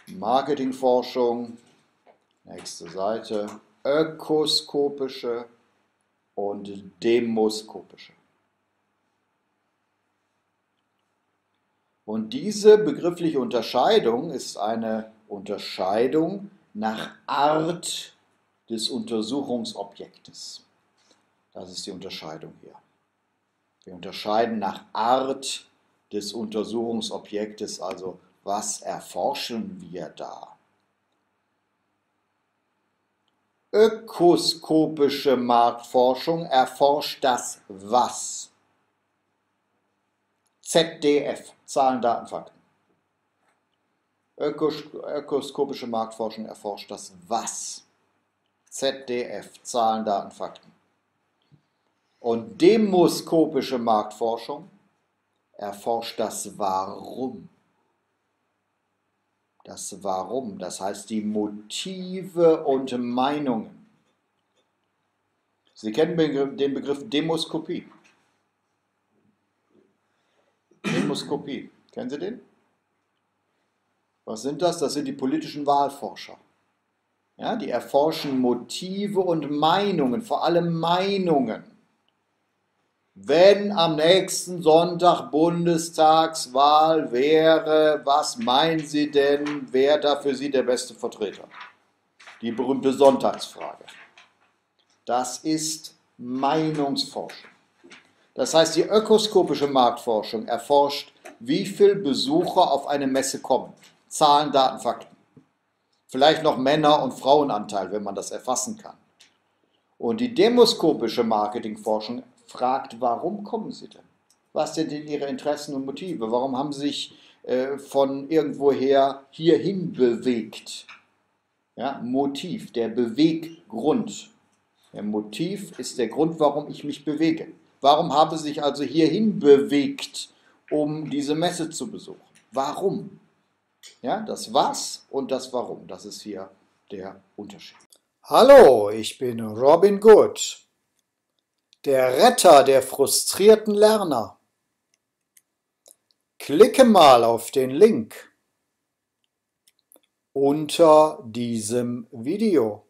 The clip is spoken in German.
Marketingforschung, nächste Seite, ökoskopische und demoskopische. Und diese begriffliche Unterscheidung ist eine Unterscheidung nach Art des Untersuchungsobjektes. Das ist die Unterscheidung hier. Wir unterscheiden nach Art des Untersuchungsobjektes, also was erforschen wir da? Ökoskopische Marktforschung erforscht das Was. ZDF, Zahlen, Daten, Fakten. Ökoskopische Marktforschung erforscht das Was. ZDF, Zahlen, Daten, Fakten. Und demoskopische Marktforschung erforscht das Warum. Das Warum, das heißt die Motive und Meinungen. Sie kennen den Begriff Demoskopie. Demoskopie, kennen Sie den? Was sind das? Das sind die politischen Wahlforscher. Ja, die erforschen Motive und Meinungen, vor allem Meinungen. Wenn am nächsten Sonntag Bundestagswahl wäre, was meinen Sie denn, wer da für Sie der beste Vertreter? Die berühmte Sonntagsfrage. Das ist Meinungsforschung. Das heißt, die ökoskopische Marktforschung erforscht, wie viele Besucher auf eine Messe kommen. Zahlen, Daten, Fakten. Vielleicht noch Männer- und Frauenanteil, wenn man das erfassen kann. Und die demoskopische Marketingforschung fragt, warum kommen Sie denn? Was sind denn Ihre Interessen und Motive? Warum haben Sie sich von irgendwoher hierhin bewegt? Ja, Motiv, der Beweggrund. Der Motiv ist der Grund, warum ich mich bewege. Warum habe Sie sich also hierhin bewegt, um diese Messe zu besuchen? Warum? Ja, das Was und das Warum, das ist hier der Unterschied. Hallo, ich bin Robin Good, der Retter der frustrierten Lerner. Klicke mal auf den Link unter diesem Video.